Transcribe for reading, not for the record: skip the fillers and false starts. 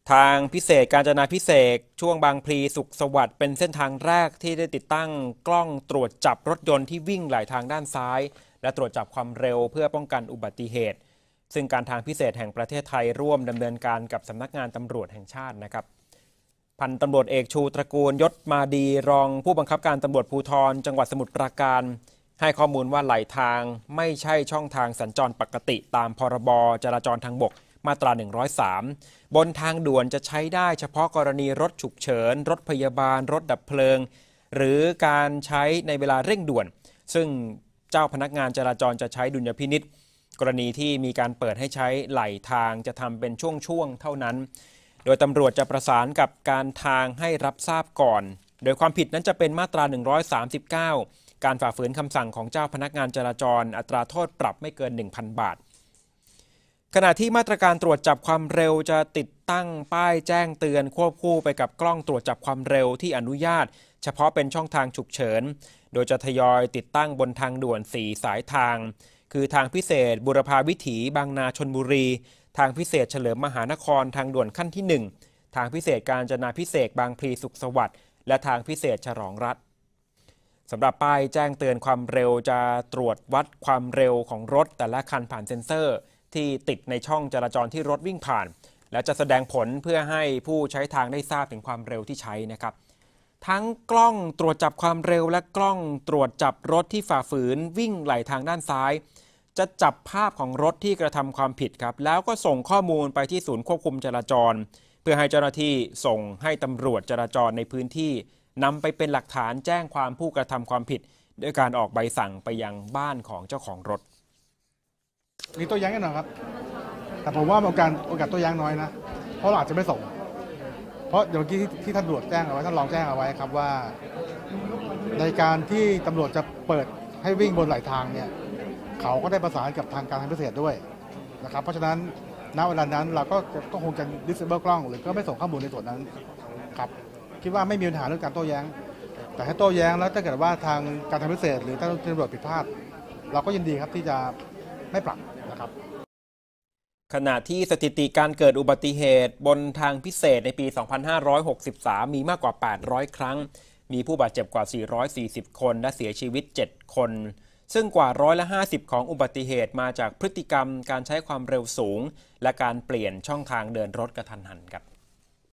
ทางพิเศษกาญจนาภิเษกช่วงบางพลีสุขสวัสดิ์เป็นเส้นทางแรกที่ได้ติดตั้งกล้องตรวจจับรถยนต์ที่วิ่งไหลทางด้านซ้ายและตรวจจับความเร็วเพื่อป้องกันอุบัติเหตุซึ่งการทางพิเศษแห่งประเทศไทยร่วมดำเนินการกับสำนักงานตำรวจแห่งชาตินะครับพันตำรวจเอกชูตระกูลยศมาดีรองผู้บังคับการตำรวจภูธรจังหวัดสมุทรปราการให้ข้อมูลว่าไหลทางไม่ใช่ช่องทางสัญจรปกติตามพรบจราจรทางบกมาตรา103บนทางด่วนจะใช้ได้เฉพาะกรณีรถฉุกเฉินรถพยาบาลรถดับเพลิงหรือการใช้ในเวลาเร่งด่วนซึ่งเจ้าพนักงานจราจรจะใช้ดุลยพินิจกรณีที่มีการเปิดให้ใช้ไหลทางจะทำเป็นช่วงๆเท่านั้นโดยตำรวจจะประสานกับการทางให้รับทราบก่อนโดยความผิดนั้นจะเป็นมาตรา139การฝ่าฝืนคำสั่งของเจ้าพนักงานจราจรอัตราโทษปรับไม่เกิน 1,000 บาทขณะที่มาตรการตรวจจับความเร็วจะติดตั้งป้ายแจ้งเตือนควบคู่ไปกับกล้องตรวจจับความเร็วที่อนุญาตเฉพาะเป็นช่องทางฉุกเฉินโดยจะทยอยติดตั้งบนทางด่วน4สายทางคือทางพิเศษบุรพาวิถีบางนาชลบุรีทางพิเศษเฉลิมมหานครทางด่วนขั้นที่1ทางพิเศษกาญจนาภิเษกบางพลีสุขสวัสดิ์และทางพิเศษฉลองรัฐสำหรับป้ายแจ้งเตือนความเร็วจะตรวจวัดความเร็วของรถแต่ละคันผ่านเซ็นเซอร์ที่ติดในช่องจราจรที่รถวิ่งผ่านและจะแสดงผลเพื่อให้ผู้ใช้ทางได้ทราบถึงความเร็วที่ใช้นะครับทั้งกล้องตรวจจับความเร็วและกล้องตรวจจับรถที่ฝ่าฝืนวิ่งไหลทางด้านซ้ายจะจับภาพของรถที่กระทำความผิดครับแล้วก็ส่งข้อมูลไปที่ศูนย์ควบคุมจราจรเพื่อให้เจ้าหน้าที่ส่งให้ตำรวจจราจรในพื้นที่นำไปเป็นหลักฐานแจ้งความผู้กระทำความผิดด้วยการออกใบสั่งไปยังบ้านของเจ้าของรถมีตัวแย้งแน่นอนครับแต่ผมว่าโอกาสตัวแย้งน้อยนะเพราะเราอาจจะไม่ส่งเพราะเดี๋ยวเมื่อกี้ที่ท่านตำรวจแจ้งเอาไว้ท่านรองแจ้งเอาไว้ครับว่าในการที่ตำรวจจะเปิดให้วิ่งบนไหลทางเนี่ยเขาก็ได้ประสานกับทางการทางพิเศษด้วยนะครับเพราะฉะนั้นณเวลานั้นเราก็คงจะ disable กล้องหรือก็ไม่ส่งข้อมูลในส่วนนั้นครับคิดว่าไม่มีปัญหาเรื่องการโต้แย้งแต่ให้โต้แย้งแล้วถ้าเกิดว่าทางการทางพิเศษหรือทางตำรวจผิดพลาดเราก็ยินดีครับที่จะไม่ปรับนะครับขณะที่สถิติการเกิดอุบัติเหตุบนทางพิเศษในปี 2563 มีมากกว่า 800 ครั้งมีผู้บาดเจ็บกว่า 440 คนและเสียชีวิต 7 คนซึ่งกว่า50%ของอุบัติเหตุมาจากพฤติกรรมการใช้ความเร็วสูงและการเปลี่ยนช่องทางเดินรถกระทันหันครับ